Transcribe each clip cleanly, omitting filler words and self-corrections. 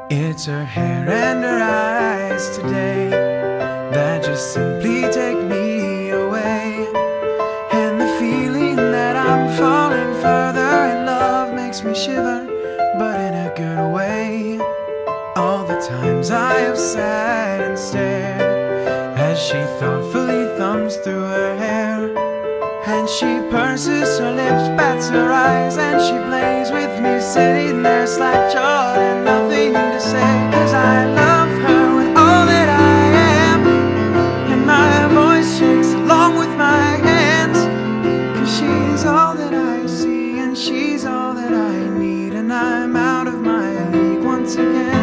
It's her hair and her eyes today that just simply take me away. And the feeling that I'm falling further in love makes me shiver, but in a good way. All the times I have sat and stared as she thoughtfully thumbs through her hair, and she purses her lips, bats her eyes, and she plays with me sitting there slack-jawed and nothing to say. 'Cause I love her with all that I am, and my voice shakes along with my hands. 'Cause she's all that I see, and she's all that I need, and I'm out of my league once again.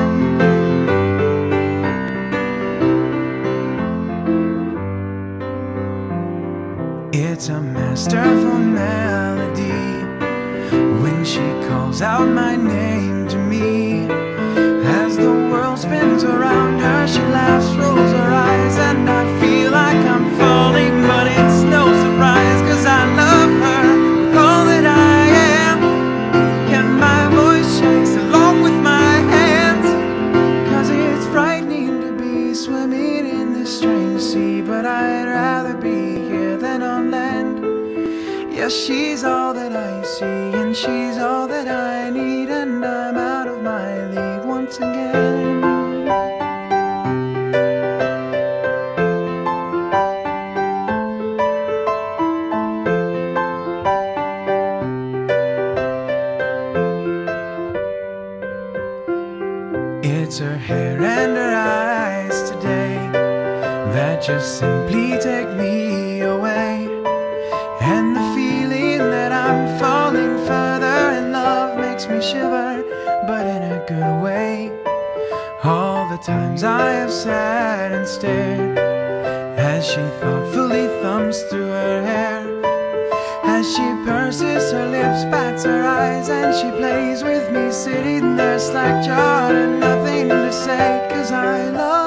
It's a masterful melody when she calls out my name to me. As the world spins around her, she laughs, rolls her eyes, and I feel like I'm falling, but it's no surprise. 'Cause I love her with all that I am, and my voice shakes along with my hands. 'Cause it's frightening to be swimming in this strange sea, but I'd rather be here than on land. Yes, she's all that I see, and she's all that I need, and I'm out of my league once again. It's her hair and her eyes today that just simply take me away. And the feeling that I'm falling further in love makes me shiver, but in a good way. All the times I have sat and stared as she thoughtfully thumbs through her hair, as she purses her lips, bats her eyes, and she plays with me sitting there slack-jawed and nothing to say. 'Cause I love